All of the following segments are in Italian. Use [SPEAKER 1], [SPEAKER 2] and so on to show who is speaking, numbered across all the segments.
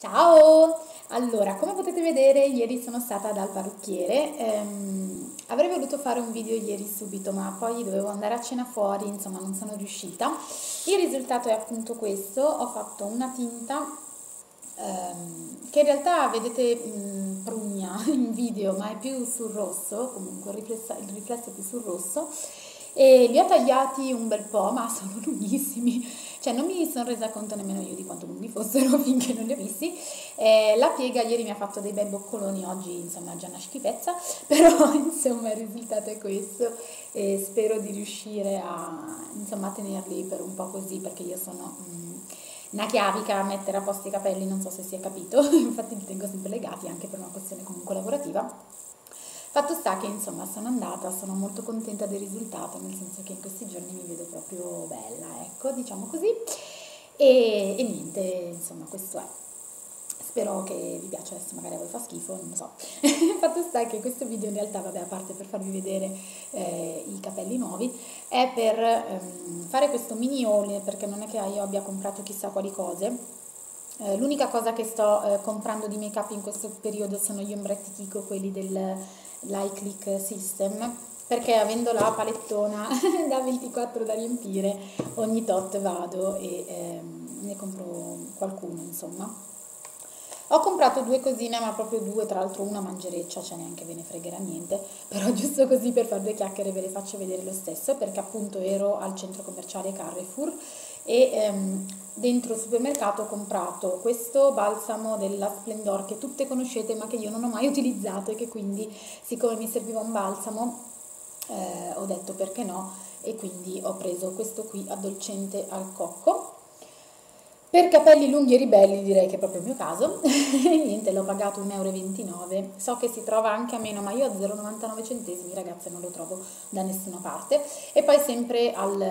[SPEAKER 1] Ciao! Allora, come potete vedere, ieri sono stata dal parrucchiere. Avrei voluto fare un video ieri subito, ma poi dovevo andare a cena fuori, insomma, non sono riuscita. Il risultato è appunto questo: ho fatto una tinta che in realtà vedete prugna in video, ma è più sul rosso, comunque il riflesso è più sul rosso. E li ho tagliati un bel po', ma sono lunghissimi, cioè non mi sono resa conto nemmeno io di quanto lunghi fossero finché non li ho visti. La piega ieri mi ha fatto dei bei boccoloni, oggi insomma è già una schifezza, però insomma il risultato è questo e spero di riuscire insomma, a tenerli per un po' così, perché io sono una chiavica a mettere a posto i capelli, non so se si è capito, infatti li tengo sempre legati anche per una questione comunque lavorativa. Fatto sta che insomma sono andata, sono molto contenta del risultato, nel senso che in questi giorni mi vedo proprio bella, ecco, diciamo così. E niente, insomma, questo è. Spero che vi piaccia, adesso magari a voi fa schifo, non lo so. Fatto sta che questo video in realtà, vabbè, a parte per farvi vedere i capelli nuovi, è per fare questo mini haul, perché non è che io abbia comprato chissà quali cose. L'unica cosa che sto comprando di make up in questo periodo sono gli ombretti Kiko, quelli dell'Eye System, perché avendo la palettona da 24 da riempire, ogni tot vado e ne compro qualcuno, insomma. Ho comprato due cosine, ma proprio due, tra l'altro una mangereccia, cioè neanche ve ne fregherà niente, però giusto così per fare due chiacchiere ve le faccio vedere lo stesso, perché appunto ero al centro commerciale Carrefour e dentro il supermercato ho comprato questo balsamo della Splendor che tutte conoscete ma che io non ho mai utilizzato e che quindi, siccome mi serviva un balsamo, ho detto perché no, e quindi ho preso questo qui addolcente al cocco. Per capelli lunghi e ribelli direi che è proprio il mio caso, e niente, l'ho pagato 1,29 euro, so che si trova anche a meno, ma io a 0,99 centesimi ragazze non lo trovo da nessuna parte. E poi sempre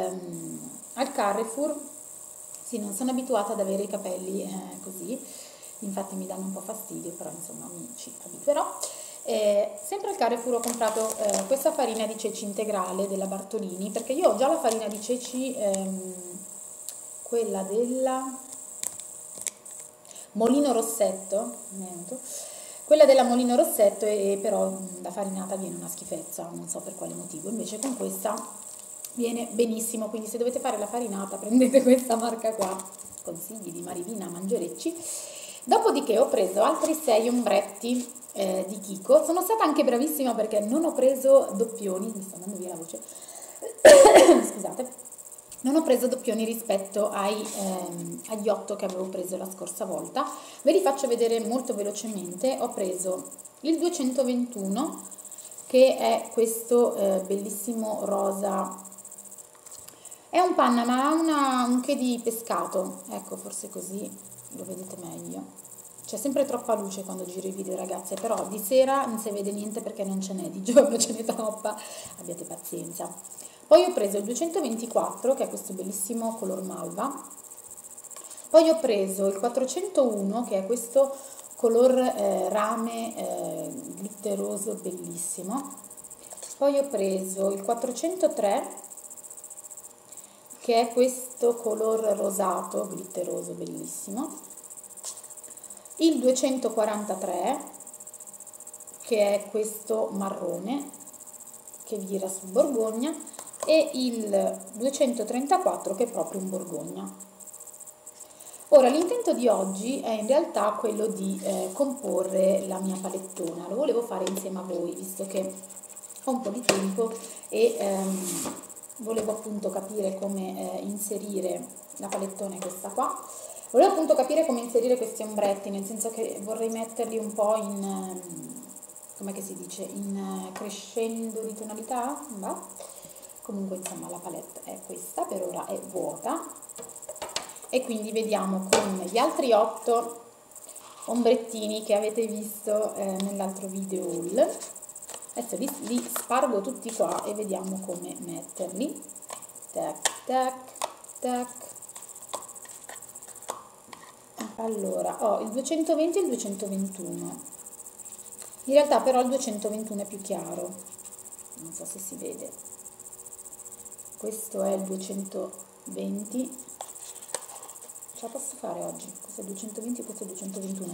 [SPEAKER 1] al Carrefour, sì, non sono abituata ad avere i capelli così, infatti mi danno un po' fastidio, però insomma mi ci abituerò. Sempre al Carrefour ho comprato questa farina di ceci integrale della Bartolini, perché io ho già la farina di ceci, quella della Molino Rossetto, quella della Molino Rossetto, e però la farinata viene una schifezza, non so per quale motivo, invece con questa viene benissimo, quindi se dovete fare la farinata prendete questa marca qua, consigli di Marivina Mangerecci. Dopodiché ho preso altri 6 ombretti di Kiko, sono stata anche bravissima perché non ho preso doppioni, mi sta andando via la voce, scusate, non ho preso doppioni rispetto agli 8 che avevo preso la scorsa volta. Ve li faccio vedere molto velocemente. Ho preso il 221, che è questo bellissimo rosa. È un panna, ma ha un che di pescato. Ecco, forse così lo vedete meglio. C'è sempre troppa luce quando giro i video, ragazze, però di sera non si vede niente perché non ce n'è, di giorno ce n'è troppa, abbiate pazienza. Poi ho preso il 224, che è questo bellissimo color malva. Poi ho preso il 401, che è questo color rame glitteroso bellissimo. Poi ho preso il 403, che è questo color rosato glitteroso bellissimo. Il 243, che è questo marrone che vira sul borgogna, e il 234, che è proprio un borgogna. Ora, l'intento di oggi è in realtà quello di comporre la mia palettona. Lo volevo fare insieme a voi, visto che ho un po' di tempo e volevo appunto capire come inserire la palettona, è questa qua. Volevo appunto capire come inserire questi ombretti, nel senso che vorrei metterli un po' in, come che si dice, in crescendo di tonalità, va? Comunque insomma la palette è questa, per ora è vuota, e quindi vediamo con gli altri 8 ombrettini che avete visto nell'altro video haul. Adesso li spargo tutti qua e vediamo come metterli. Tac, tac, tac. Allora, ho il 220 e il 221. In realtà però il 221 è più chiaro, non so se si vede. Questo è il 220. Ce la posso fare oggi? Questo è il 220, questo è il 221.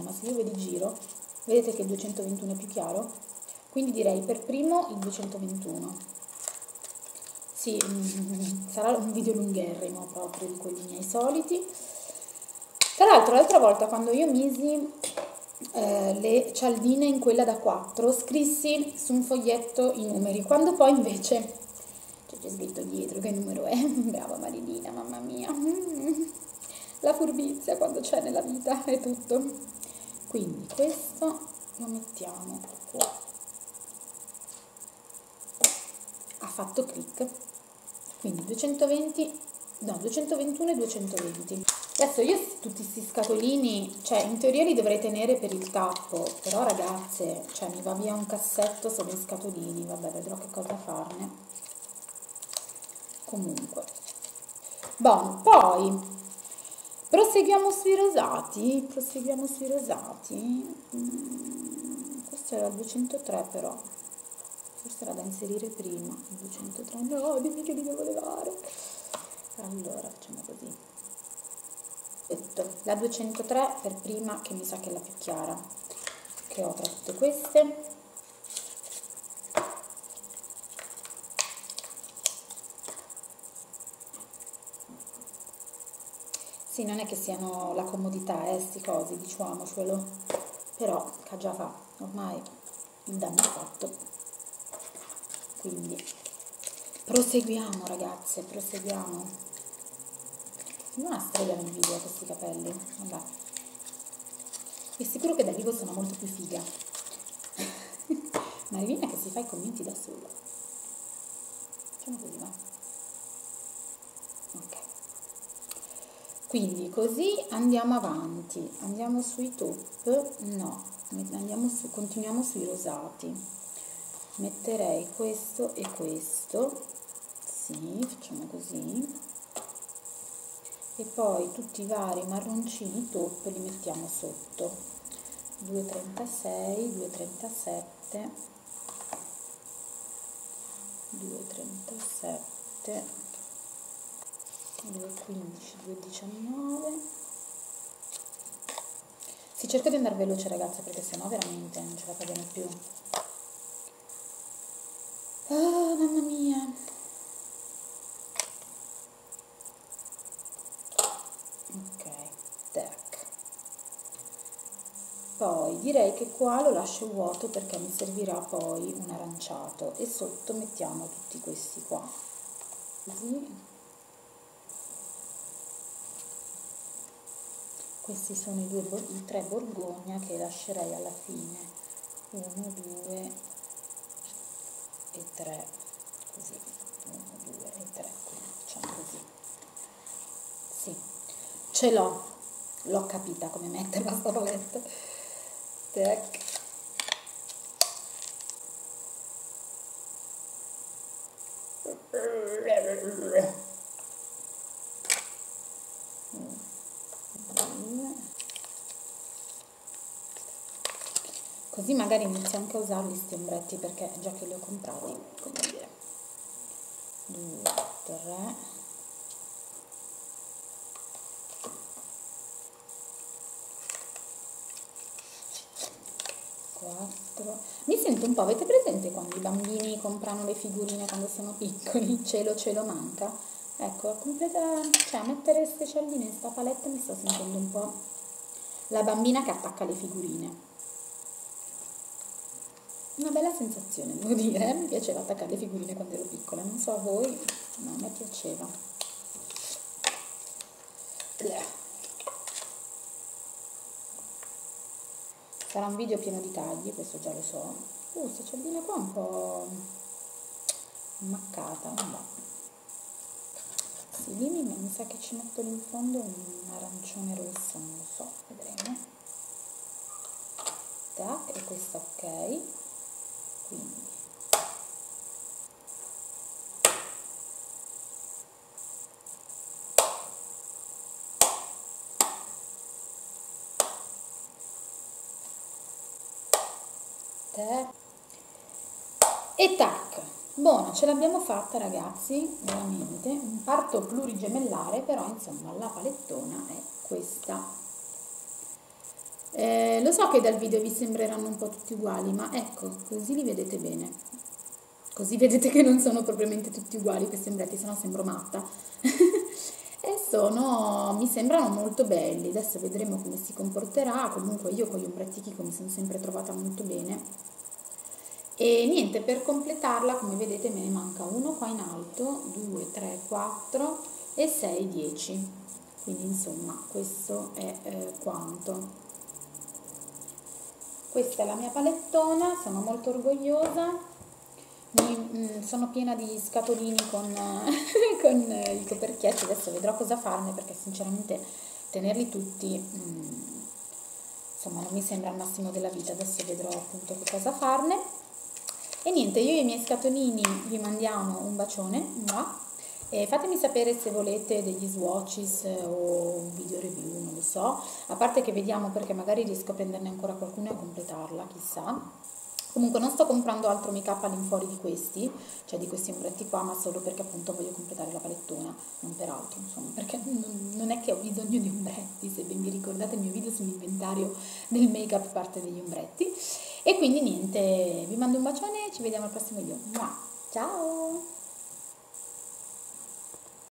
[SPEAKER 1] chiaro, vedete che il 221 è più chiaro, quindi direi per primo il 221. Sì, sarà un video lungherrimo proprio di quelli miei soliti. Tra l'altro l'altra volta quando io misi le cialdine in quella da 4 scrissi su un foglietto i numeri, quando poi invece c'è scritto dietro che numero è. Brava Marilina, mamma mia, la furbizia quando c'è nella vita è tutto. Quindi questo lo mettiamo qua, ha fatto clic, quindi 220, no, 221 e 220. Adesso io tutti questi scatolini, cioè in teoria li dovrei tenere per il tappo, però ragazze, cioè mi va via un cassetto solo in scatolini, vabbè, vedrò che cosa farne. Comunque, bon, poi proseguiamo sui rosati, questo era il 203 però, forse era da inserire prima, il 203, no, dimmi che li devo levare. Allora, facciamo così. La 203 per prima, che mi sa che è la più chiara, che ho tra tutte queste. Sì, non è che siano la comodità, sti cosi, diciamocelo, però che già fa, ormai il danno è fatto. Quindi proseguiamo ragazze, proseguiamo. Non ha strega nel video questi capelli, vabbè. È sicuro che da vivo sono molto più figa. Marilina che si fa i commenti da sola. Facciamo così, va? Ok. Quindi così andiamo avanti. Andiamo sui top? No, continuiamo sui rosati. Metterei questo e questo. Sì, facciamo così. E poi tutti i vari marroncini top li mettiamo sotto, 2,36, 2,37, 2,37, 2,15, 2,19. Si cerca di andare veloce ragazze perché sennò veramente non ce la facciamo più. Oh mamma mia. Poi direi che qua lo lascio vuoto perché mi servirà poi un aranciato e sotto mettiamo tutti questi qua, così. Questi sono i tre Borgogna che lascerei alla fine, 1, 2 e 3, così, 1, 2 e 3, quindi facciamo così. Sì, ce l'ho capita come metterla sta palette. Tac. Così magari inizio anche a usarli sti ombretti perché già che li ho comprati, come dire. 2, 3. 4. Mi sento un po', avete presente quando i bambini comprano le figurine quando sono piccoli, cielo manca? Ecco, a mettere queste cialdine in sta palette mi sto sentendo un po' la bambina che attacca le figurine. Una bella sensazione, devo dire, mi piaceva attaccare le figurine quando ero piccola, non so a voi, ma a me piaceva. Sarà un video pieno di tagli, questo già lo so. Questa cialdina qua è un po' ammaccata, vabbè. Sì, lì mi sa che ci metto lì in fondo un arancione rosso, non lo so, vedremo. Tac, e questa ok. Quindi e tac, buona, ce l'abbiamo fatta ragazzi, veramente un parto plurigemellare, però insomma la palettona è questa. Lo so che dal video vi sembreranno un po' tutti uguali, ma ecco, così li vedete bene. Così vedete che non sono propriamente tutti uguali questi ombretti, sennò sembro matta. E mi sembrano molto belli. Adesso vedremo come si comporterà. Comunque io con gli ombretti Kiko mi sono sempre trovata molto bene. E niente, per completarla, come vedete, me ne manca uno qua in alto, 2, 3, 4 e 6, 10. Quindi insomma, questo è quanto. Questa è la mia palettona, sono molto orgogliosa. Sono piena di scatolini con, con i coperchietti, adesso vedrò cosa farne perché sinceramente tenerli tutti insomma non mi sembra il massimo della vita, adesso vedrò appunto che cosa farne. E niente, io e i miei scatolini vi mandiamo un bacione, e fatemi sapere se volete degli swatches o un video review, non lo so, a parte che vediamo perché magari riesco a prenderne ancora qualcuno e a completarla, chissà. Comunque non sto comprando altro make up all'infuori di questi, cioè di questi ombretti qua, ma solo perché appunto voglio completare la palettona, non per altro, insomma, perché non è che ho bisogno di ombretti, se ben vi ricordate il mio video sull'inventario del make up parte degli ombretti. E quindi niente, vi mando un bacione e ci vediamo al prossimo video. Ciao!